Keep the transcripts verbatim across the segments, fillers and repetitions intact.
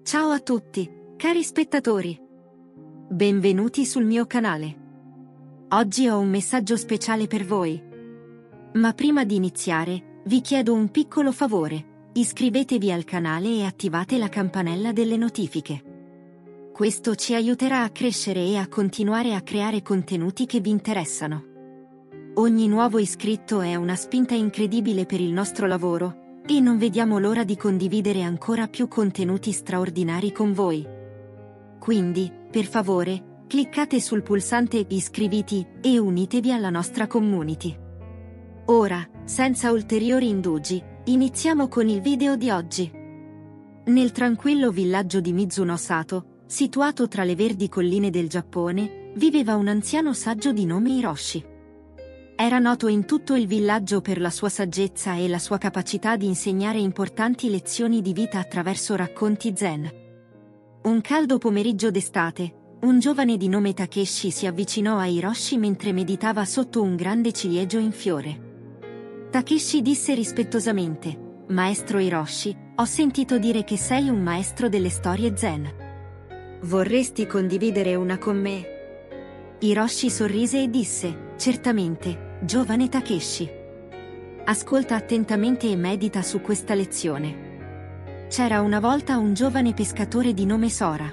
Ciao a tutti, cari spettatori. Benvenuti sul mio canale. Oggi ho un messaggio speciale per voi. Ma prima di iniziare, vi chiedo un piccolo favore. Iscrivetevi al canale e attivate la campanella delle notifiche. Questo ci aiuterà a crescere e a continuare a creare contenuti che vi interessano. Ogni nuovo iscritto è una spinta incredibile per il nostro lavoro, e non vediamo l'ora di condividere ancora più contenuti straordinari con voi. Quindi, per favore, cliccate sul pulsante iscriviti e unitevi alla nostra community. Ora, senza ulteriori indugi, iniziamo con il video di oggi. Nel tranquillo villaggio di Mizuno Sato, situato tra le verdi colline del Giappone, viveva un anziano saggio di nome Hiroshi. Era noto in tutto il villaggio per la sua saggezza e la sua capacità di insegnare importanti lezioni di vita attraverso racconti zen. Un caldo pomeriggio d'estate, un giovane di nome Takeshi si avvicinò a Hiroshi mentre meditava sotto un grande ciliegio in fiore. Takeshi disse rispettosamente: «Maestro Hiroshi, ho sentito dire che sei un maestro delle storie zen. Vorresti condividere una con me?» Hiroshi sorrise e disse: «Certamente, giovane Takeshi. Ascolta attentamente e medita su questa lezione. C'era una volta un giovane pescatore di nome Sora.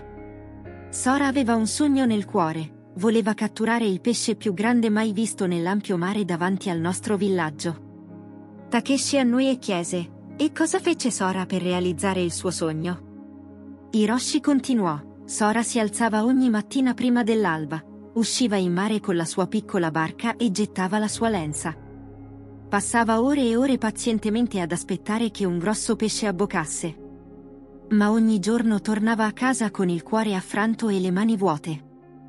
Sora aveva un sogno nel cuore, voleva catturare il pesce più grande mai visto nell'ampio mare davanti al nostro villaggio». Takeshi annui e chiese: «E cosa fece Sora per realizzare il suo sogno?» Hiroshi continuò: «Sora si alzava ogni mattina prima dell'alba, usciva in mare con la sua piccola barca e gettava la sua lenza. Passava ore e ore pazientemente ad aspettare che un grosso pesce abboccasse. Ma ogni giorno tornava a casa con il cuore affranto e le mani vuote».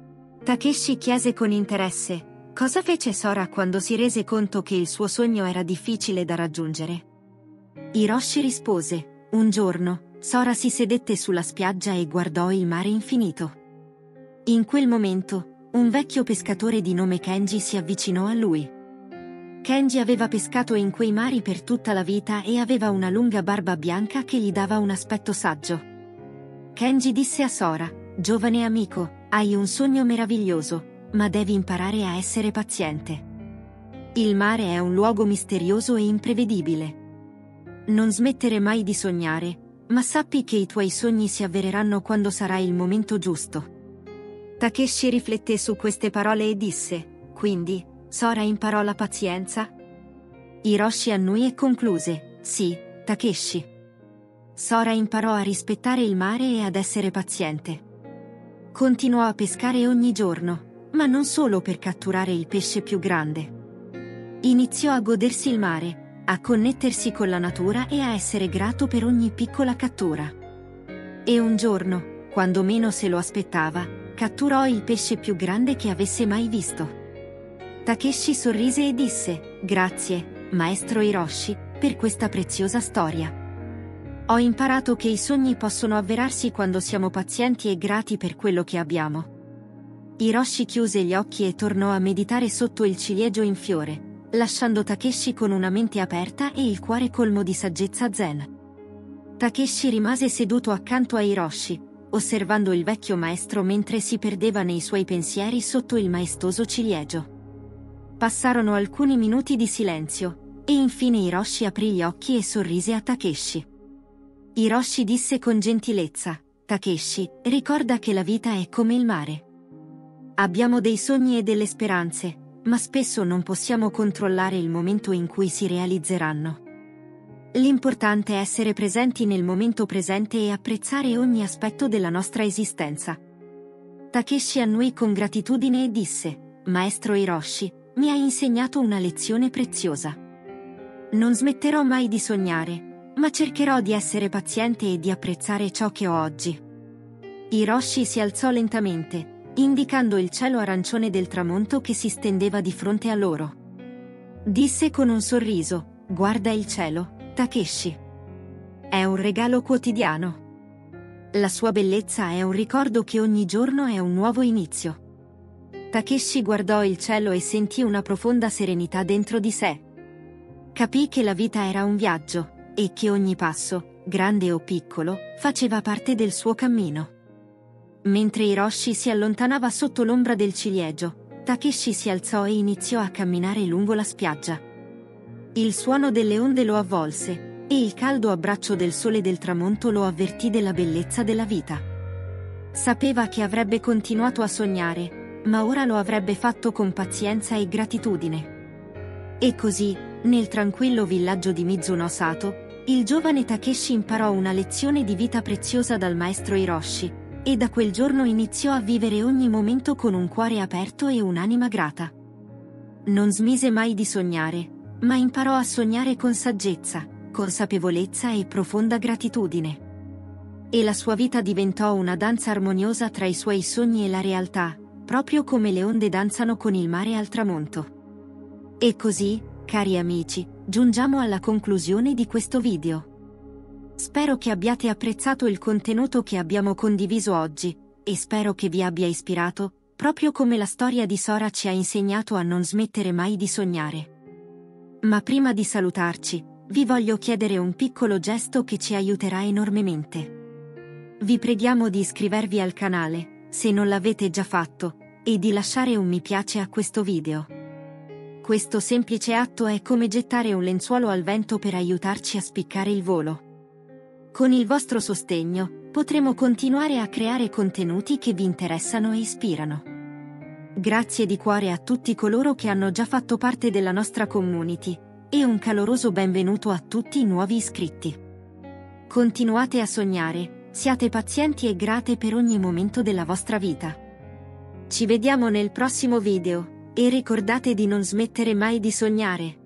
Takeshi chiese con interesse: «Cosa fece Sora quando si rese conto che il suo sogno era difficile da raggiungere?» Hiroshi rispose: «Un giorno, Sora si sedette sulla spiaggia e guardò il mare infinito. In quel momento, un vecchio pescatore di nome Kenji si avvicinò a lui. Kenji aveva pescato in quei mari per tutta la vita e aveva una lunga barba bianca che gli dava un aspetto saggio. Kenji disse a Sora: «Giovane amico, hai un sogno meraviglioso, ma devi imparare a essere paziente. Il mare è un luogo misterioso e imprevedibile. Non smettere mai di sognare, ma sappi che i tuoi sogni si avvereranno quando sarà il momento giusto». Takeshi rifletté su queste parole e disse: «Quindi, Sora imparò la pazienza?» Hiroshi annui e concluse: «Sì, Takeshi. Sora imparò a rispettare il mare e ad essere paziente. Continuò a pescare ogni giorno, ma non solo per catturare il pesce più grande. Iniziò a godersi il mare, a connettersi con la natura e a essere grato per ogni piccola cattura. E un giorno, quando meno se lo aspettava, catturò il pesce più grande che avesse mai visto». Takeshi sorrise e disse: «Grazie, maestro Hiroshi, per questa preziosa storia. Ho imparato che i sogni possono avverarsi quando siamo pazienti e grati per quello che abbiamo». Hiroshi chiuse gli occhi e tornò a meditare sotto il ciliegio in fiore, lasciando Takeshi con una mente aperta e il cuore colmo di saggezza zen. Takeshi rimase seduto accanto a Hiroshi, osservando il vecchio maestro mentre si perdeva nei suoi pensieri sotto il maestoso ciliegio. Passarono alcuni minuti di silenzio, e infine Hiroshi aprì gli occhi e sorrise a Takeshi. Hiroshi disse con gentilezza: «Takeshi, ricorda che la vita è come il mare. Abbiamo dei sogni e delle speranze, ma spesso non possiamo controllare il momento in cui si realizzeranno. L'importante è essere presenti nel momento presente e apprezzare ogni aspetto della nostra esistenza». Takeshi annui con gratitudine e disse: «Maestro Hiroshi, mi hai insegnato una lezione preziosa. Non smetterò mai di sognare, ma cercherò di essere paziente e di apprezzare ciò che ho oggi». Hiroshi si alzò lentamente, indicando il cielo arancione del tramonto che si stendeva di fronte a loro. Disse con un sorriso: «Guarda il cielo, Takeshi. È un regalo quotidiano. La sua bellezza è un ricordo che ogni giorno è un nuovo inizio». Takeshi guardò il cielo e sentì una profonda serenità dentro di sé. Capì che la vita era un viaggio, e che ogni passo, grande o piccolo, faceva parte del suo cammino. Mentre Hiroshi si allontanava sotto l'ombra del ciliegio, Takeshi si alzò e iniziò a camminare lungo la spiaggia. Il suono delle onde lo avvolse, e il caldo abbraccio del sole del tramonto lo avvertì della bellezza della vita. Sapeva che avrebbe continuato a sognare, ma ora lo avrebbe fatto con pazienza e gratitudine. E così, nel tranquillo villaggio di Mizuno Sato, il giovane Takeshi imparò una lezione di vita preziosa dal maestro Hiroshi, e da quel giorno iniziò a vivere ogni momento con un cuore aperto e un'anima grata. Non smise mai di sognare, ma imparò a sognare con saggezza, consapevolezza e profonda gratitudine. E la sua vita diventò una danza armoniosa tra i suoi sogni e la realtà, proprio come le onde danzano con il mare al tramonto. E così, cari amici, giungiamo alla conclusione di questo video. Spero che abbiate apprezzato il contenuto che abbiamo condiviso oggi, e spero che vi abbia ispirato, proprio come la storia di Sora ci ha insegnato a non smettere mai di sognare. Ma prima di salutarci, vi voglio chiedere un piccolo gesto che ci aiuterà enormemente. Vi preghiamo di iscrivervi al canale, se non l'avete già fatto, e di lasciare un mi piace a questo video. Questo semplice atto è come gettare un lenzuolo al vento per aiutarci a spiccare il volo. Con il vostro sostegno, potremo continuare a creare contenuti che vi interessano e ispirano. Grazie di cuore a tutti coloro che hanno già fatto parte della nostra community, e un caloroso benvenuto a tutti i nuovi iscritti. Continuate a sognare, siate pazienti e grate per ogni momento della vostra vita. Ci vediamo nel prossimo video, e ricordate di non smettere mai di sognare.